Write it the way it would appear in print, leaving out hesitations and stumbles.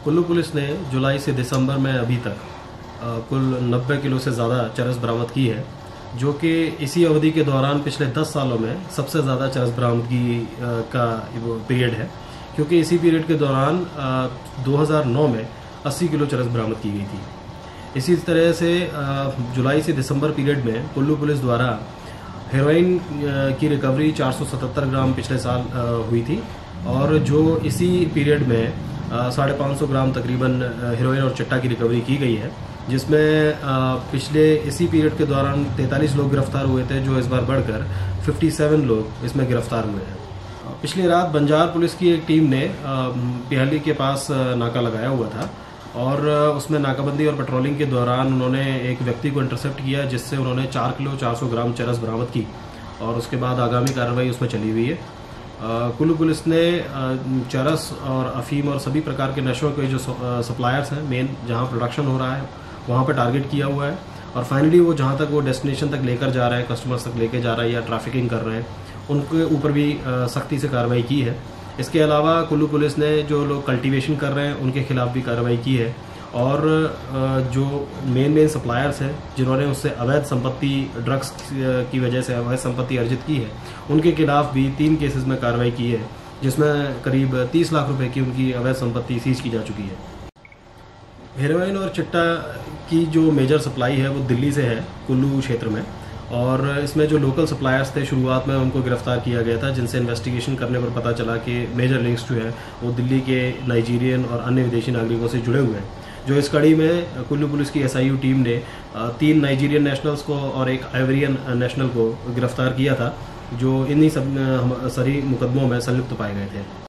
Kullu police ने जुलाई से दिसंबर में अभी तक कुल 90 किलो से ज़्यादा चरस बरामद की है, जो कि इसी अवधि के दौरान पिछले 10 सालों में सबसे ज़्यादा चरस बरामदगी का पीरियड है, क्योंकि इसी पीरियड के दौरान 2009 में 80 किलो चरस बरामद की गई थी। इसी तरह से जुलाई से दिसंबर पीरियड में कुल्लू पुलिस द्वारा हेरोइन की रिकवरी 477 ग्राम पिछले साल हुई थी, और जो इसी पीरियड में 550 ग्राम तकरीबन हेरोइन और चिट्टा की रिकवरी की गई है, जिसमें पिछले इसी पीरियड के दौरान 43 लोग गिरफ्तार हुए थे, जो इस बार बढ़कर 57 लोग इसमें गिरफ्तार हुए हैं। पिछली रात बंजार पुलिस की एक टीम ने पिहली के पास नाका लगाया हुआ था, और उसमें नाकाबंदी और पेट्रोलिंग के दौरान उन्होंने एक व्यक्ति को इंटरसेप्ट किया, जिससे उन्होंने 4 किलो 400 ग्राम चरस बरामद की, और उसके बाद आगामी कार्रवाई उसमें चली हुई है। कुल्लू पुलिस ने चरस और अफीम और सभी प्रकार के नशों के जो सप्लायर्स हैं, मेन जहां प्रोडक्शन हो रहा है वहां पर टारगेट किया हुआ है, और फाइनली वो जहां तक वो डेस्टिनेशन तक लेकर जा रहा है, कस्टमर्स तक लेकर जा रहा है या ट्रैफिकिंग कर रहे हैं, उनके ऊपर भी सख्ती से कार्रवाई की है। इसके अलावा कुल्लू पुलिस ने जो लोग कल्टीवेशन कर रहे हैं उनके खिलाफ भी कार्रवाई की है, और जो मेन सप्लायर्स हैं जिन्होंने उससे अवैध संपत्ति ड्रग्स की वजह से अवैध संपत्ति अर्जित की है, उनके खिलाफ भी 3 केसेस में कार्रवाई की है, जिसमें करीब 30 लाख रुपए की उनकी अवैध संपत्ति सीज की जा चुकी है। हेरोइन और चिट्टा की जो मेजर सप्लाई है वो दिल्ली से है, कुल्लू क्षेत्र में, और इसमें जो लोकल सप्लायर्स थे शुरुआत में उनको गिरफ्तार किया गया था, जिनसे इन्वेस्टिगेशन करने पर पता चला कि मेजर लिंक्स जो है वो दिल्ली के नाइजीरियन और अन्य विदेशी नागरिकों से जुड़े हुए हैं। जो इस कड़ी में कुल्लू पुलिस की SIU टीम ने 3 नाइजीरियन नेशनल्स को और एक आइवरियन नेशनल को गिरफ्तार किया था, जो इन्हीं सब सारी मुकदमों में संलिप्त पाए गए थे।